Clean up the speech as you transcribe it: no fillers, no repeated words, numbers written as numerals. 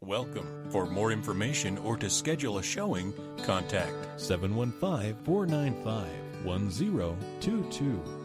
Welcome. For more information or to schedule a showing, contact 715-495-1022.